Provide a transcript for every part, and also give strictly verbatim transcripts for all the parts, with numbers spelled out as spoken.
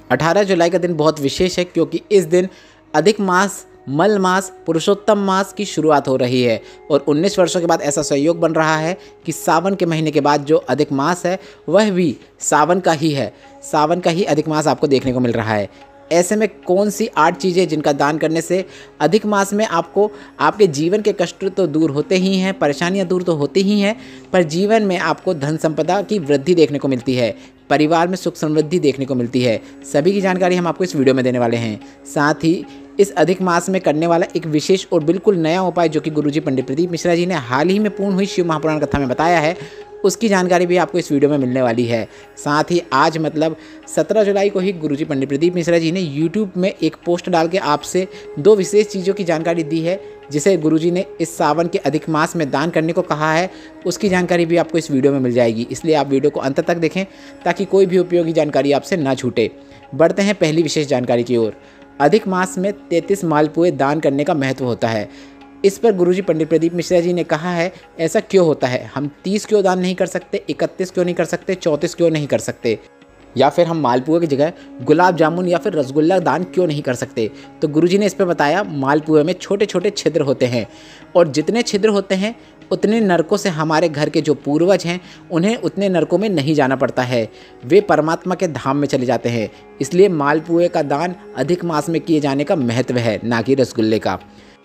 अठारह जुलाई का दिन बहुत विशेष है क्योंकि इस दिन अधिक मास, मल मास, पुरुषोत्तम मास की शुरुआत हो रही है और उन्नीस वर्षों के बाद ऐसा संयोग बन रहा है कि सावन के महीने के बाद जो अधिक मास है वह भी सावन का ही है। सावन का ही अधिक मास आपको देखने को मिल रहा है। ऐसे में कौन सी आठ चीज़ें जिनका दान करने से अधिक मास में आपको आपके जीवन के कष्ट तो दूर होते ही हैं, परेशानियां दूर तो होती ही हैं, पर जीवन में आपको धन संपदा की वृद्धि देखने को मिलती है, परिवार में सुख समृद्धि देखने को मिलती है। सभी की जानकारी हम आपको इस वीडियो में देने वाले हैं। साथ ही इस अधिक मास में करने वाला एक विशेष और बिल्कुल नया उपाय जो कि गुरुजी पंडित प्रदीप मिश्रा जी ने हाल ही में पूर्ण हुई शिव महापुराण कथा में बताया है, उसकी जानकारी भी आपको इस वीडियो में मिलने वाली है। साथ ही आज मतलब सत्रह जुलाई को ही गुरुजी पंडित प्रदीप मिश्रा जी ने यूट्यूब में एक पोस्ट डाल के आपसे दो विशेष चीज़ों की जानकारी दी है जिसे गुरुजी ने इस सावन के अधिक मास में दान करने को कहा है। उसकी जानकारी भी आपको इस वीडियो में मिल जाएगी, इसलिए आप वीडियो को अंत तक देखें ताकि कोई भी उपयोगी जानकारी आपसे ना छूटे। बढ़ते हैं पहली विशेष जानकारी की ओर। अधिक मास में तैंतीस मालपुए दान करने का महत्व होता है। इस पर गुरुजी पंडित प्रदीप मिश्रा जी ने कहा है, ऐसा क्यों होता है? हम तीस क्यों दान नहीं कर सकते, इकतीस क्यों नहीं कर सकते, चौंतीस क्यों नहीं कर सकते, या फिर हम मालपुए की जगह गुलाब जामुन या फिर रसगुल्ला दान क्यों नहीं कर सकते? तो गुरुजी ने इस पर बताया, मालपुए में छोटे छोटे छिद्र होते हैं और जितने छिद्र होते हैं उतने नरकों से हमारे घर के जो पूर्वज हैं उन्हें उतने नरकों में नहीं जाना पड़ता है, वे परमात्मा के धाम में चले जाते हैं। इसलिए मालपुए का दान अधिक मास में किए जाने का महत्व है, ना कि रसगुल्ले का।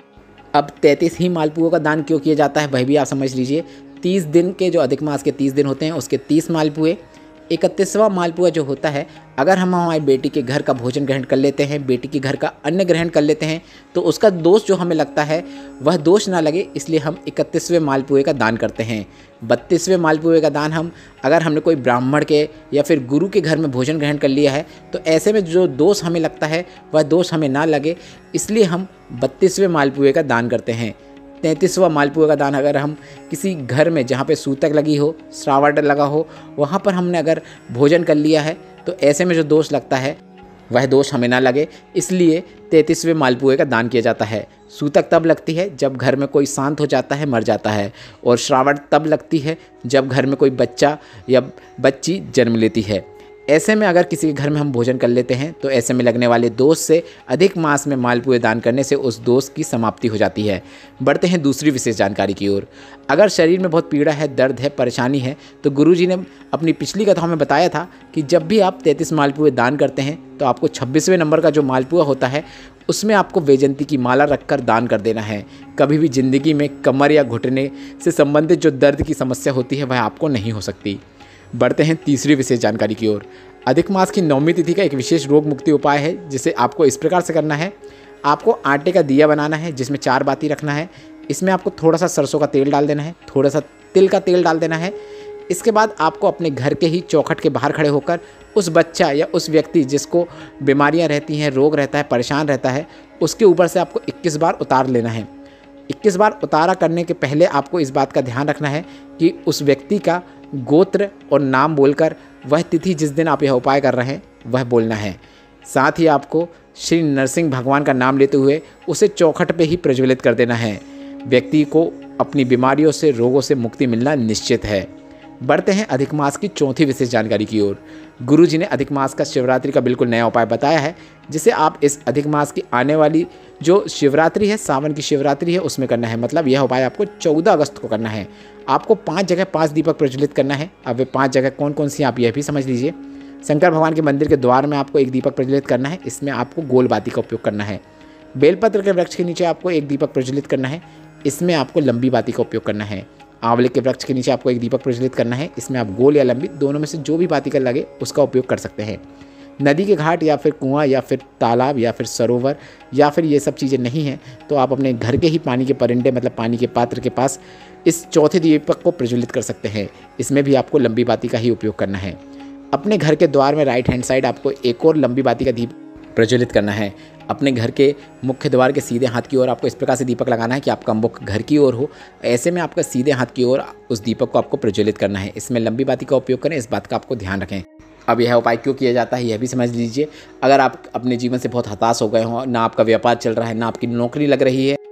अब तैंतीस ही मालपुओं का दान क्यों किया जाता है वह भी आप समझ लीजिए। तीस दिन के जो अधिक मास के तीस दिन होते हैं उसके तीस मालपुए। इकतीसवां मालपुआ जो होता है, अगर हम हमारी बेटी के घर का भोजन ग्रहण कर लेते हैं, बेटी के घर का अन्न ग्रहण कर लेते हैं, तो उसका दोष जो हमें लगता है वह दोष ना लगे, इसलिए हम इकतीसवें मालपुए का दान करते हैं। बत्तीसवें मालपुए का दान हम अगर हमने कोई ब्राह्मण के या फिर गुरु के घर में भोजन ग्रहण कर लिया है तो ऐसे में जो दोष हमें लगता है वह दोष हमें ना लगे, इसलिए हम बत्तीसवें मालपुए का दान करते हैं। तैंतीसवां मालपुए का दान अगर हम किसी घर में जहाँ पे सूतक लगी हो, श्रावण लगा हो, वहाँ पर हमने अगर भोजन कर लिया है तो ऐसे में जो दोष लगता है वह दोष हमें ना लगे, इसलिए तैंतीसवें मालपुए का दान किया जाता है। सूतक तब लगती है जब घर में कोई शांत हो जाता है, मर जाता है, और श्रावण तब लगती है जब घर में कोई बच्चा या बच्ची जन्म लेती है। ऐसे में अगर किसी के घर में हम भोजन कर लेते हैं तो ऐसे में लगने वाले दोष से अधिक मास में मालपुए दान करने से उस दोष की समाप्ति हो जाती है। बढ़ते हैं दूसरी विशेष जानकारी की ओर। अगर शरीर में बहुत पीड़ा है, दर्द है, परेशानी है, तो गुरुजी ने अपनी पिछली कथाओं में बताया था कि जब भी आप तैंतीस मालपुए दान करते हैं तो आपको छब्बीसवें नंबर का जो मालपुआ होता है उसमें आपको वैजयंती की माला रखकर दान कर देना है। कभी भी ज़िंदगी में कमर या घुटने से संबंधित जो दर्द की समस्या होती है वह आपको नहीं हो सकती। बढ़ते हैं तीसरी विशेष जानकारी की ओर। अधिक मास की नौवीं तिथि का एक विशेष रोग मुक्ति उपाय है जिसे आपको इस प्रकार से करना है। आपको आटे का दिया बनाना है जिसमें चार बाती रखना है। इसमें आपको थोड़ा सा सरसों का तेल डाल देना है, थोड़ा सा तिल का तेल डाल देना है। इसके बाद आपको अपने घर के ही चौखट के बाहर खड़े होकर उस बच्चा या उस व्यक्ति जिसको बीमारियां रहती हैं, रोग रहता है, परेशान रहता है, उसके ऊपर से आपको इक्कीस बार उतार लेना है। इक्कीस बार उतारा करने के पहले आपको इस बात का ध्यान रखना है कि उस व्यक्ति का गोत्र और नाम बोलकर वह तिथि जिस दिन आप यह उपाय कर रहे हैं वह बोलना है। साथ ही आपको श्री नरसिंह भगवान का नाम लेते हुए उसे चौखट पे ही प्रज्वलित कर देना है। व्यक्ति को अपनी बीमारियों से, रोगों से मुक्ति मिलना निश्चित है। बढ़ते हैं अधिक मास की चौथी विशेष जानकारी की ओर। गुरुजी ने अधिक मास का शिवरात्रि का बिल्कुल नया उपाय बताया है जिसे आप इस अधिक मास की आने वाली जो शिवरात्रि है, सावन की शिवरात्रि है, उसमें करना है। मतलब यह उपाय आपको चौदह अगस्त को करना है। आपको पांच जगह पांच दीपक प्रज्वलित करना है। अब वे पांच जगह कौन कौन सी आप यह भी समझ लीजिए। शंकर भगवान के मंदिर के द्वार में आपको एक दीपक प्रज्वलित करना है, इसमें आपको गोल बाती का उपयोग करना है। बेलपत्र के वृक्ष के नीचे आपको एक दीपक प्रज्वलित करना है, इसमें आपको लंबी बाती का उपयोग करना है। आंवले के वृक्ष के नीचे आपको एक दीपक प्रज्वलित करना है, इसमें आप गोल या लंबी दोनों में से जो भी बाती का लगे उसका उपयोग कर सकते हैं। नदी के घाट या फिर कुआं या फिर तालाब या फिर सरोवर या फिर ये सब चीज़ें नहीं हैं तो आप अपने घर के ही पानी के परिंदे मतलब पानी के पात्र के पास इस चौथे दीपक को प्रज्वलित कर सकते हैं। इसमें भी आपको लंबी बाती का ही उपयोग करना है। अपने घर के द्वार में राइट हैंड साइड आपको एक और लंबी बाती का दीप प्रज्वलित करना है। अपने घर के मुख्य द्वार के सीधे हाथ की ओर आपको इस प्रकार से दीपक लगाना है कि आपका मुख घर की ओर हो। ऐसे में आपका सीधे हाथ की ओर उस दीपक को आपको प्रज्वलित करना है। इसमें लंबी बाती का उपयोग करें, इस बात का आपको ध्यान रखें। अब यह उपाय क्यों किया जाता है यह भी समझ लीजिए। अगर आप अपने जीवन से बहुत हताश हो गए हो, ना आपका व्यापार चल रहा है, ना आपकी नौकरी लग रही है,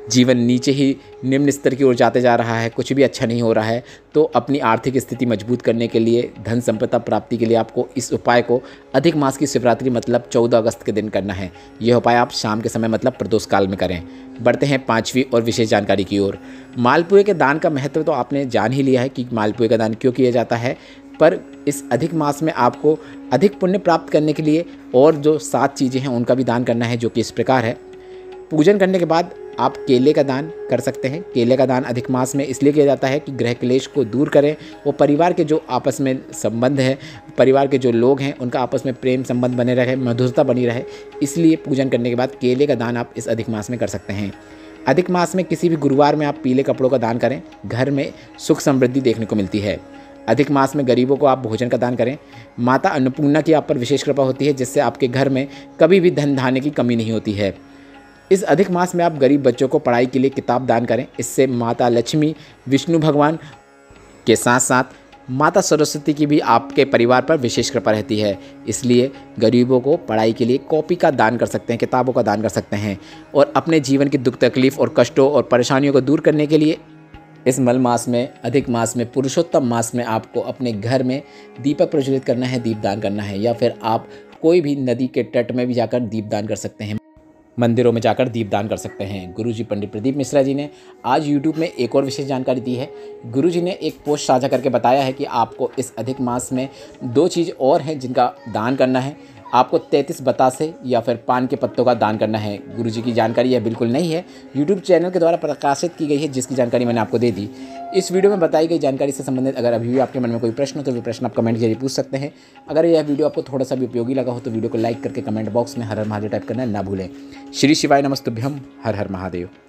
जीवन नीचे ही निम्न स्तर की ओर जाते जा रहा है, कुछ भी अच्छा नहीं हो रहा है, तो अपनी आर्थिक स्थिति मजबूत करने के लिए, धन संपदा प्राप्ति के लिए आपको इस उपाय को अधिक मास की शिवरात्रि मतलब चौदह अगस्त के दिन करना है। यह उपाय आप शाम के समय मतलब प्रदोष काल में करें। बढ़ते हैं पाँचवीं और विशेष जानकारी की ओर। मालपुए के दान का महत्व तो आपने जान ही लिया है कि मालपुए का दान क्यों किया जाता है, पर इस अधिक मास में आपको अधिक पुण्य प्राप्त करने के लिए और जो सात चीज़ें हैं उनका भी दान करना है, जो कि इस प्रकार है। पूजन करने के बाद आप केले का दान कर सकते हैं। केले का दान अधिक मास में इसलिए किया जाता है कि ग्रह क्लेश को दूर करें, वो परिवार के जो आपस में संबंध है, परिवार के जो लोग हैं उनका आपस में प्रेम संबंध बने रहे, मधुरता बनी रहे, इसलिए पूजन करने के बाद केले का दान आप इस अधिक मास में कर सकते हैं। अधिक मास में किसी भी गुरुवार में आप पीले कपड़ों का दान करें, घर में सुख समृद्धि देखने को मिलती है। अधिक मास में गरीबों को आप भोजन का दान करें। माता अन्नपूर्णा की आप पर विशेष कृपा होती है, जिससे आपके घर में कभी भी धन धान्य की कमी नहीं होती है। इस अधिक मास में आप गरीब बच्चों को पढ़ाई के लिए किताब दान करें। इससे माता लक्ष्मी, विष्णु भगवान के साथ साथ माता सरस्वती की भी आपके परिवार पर विशेष कृपा रहती है। इसलिए गरीबों को पढ़ाई के लिए कॉपी का दान कर सकते हैं, किताबों का दान कर सकते हैं। और अपने जीवन की दुख तकलीफ और कष्टों और परेशानियों को दूर करने के लिए इस मल मास में, अधिक मास में, पुरुषोत्तम मास में आपको अपने घर में दीपक प्रज्वलित करना है, दीपदान करना है, या फिर आप कोई भी नदी के तट में भी जाकर दीपदान कर सकते हैं, मंदिरों में जाकर दीपदान कर सकते हैं। गुरुजी पंडित प्रदीप मिश्रा जी ने आज यूट्यूब में एक और विशेष जानकारी दी है। गुरुजी ने एक पोस्ट साझा करके बताया है कि आपको इस अधिक मास में दो चीज़ और हैं जिनका दान करना है। आपको तैंतीस बतासे या फिर पान के पत्तों का दान करना है। गुरुजी की जानकारी यह बिल्कुल नहीं है, यूट्यूब चैनल के द्वारा प्रकाशित की गई है, जिसकी जानकारी मैंने आपको दे दी। इस वीडियो में बताई गई जानकारी से संबंधित अगर अभी भी आपके मन में कोई प्रश्न हो तो वो प्रश्न आप कमेंट के जरिए पूछ सकते हैं। अगर यह वीडियो आपको थोड़ा सा भी उपयोगी लगा हो तो वीडियो को लाइक करके कमेंट बॉक्स में हर हर महादेव टाइप करना ना भूलें। श्री शिवाय नमस्तुभ्यम। हर हर महादेव।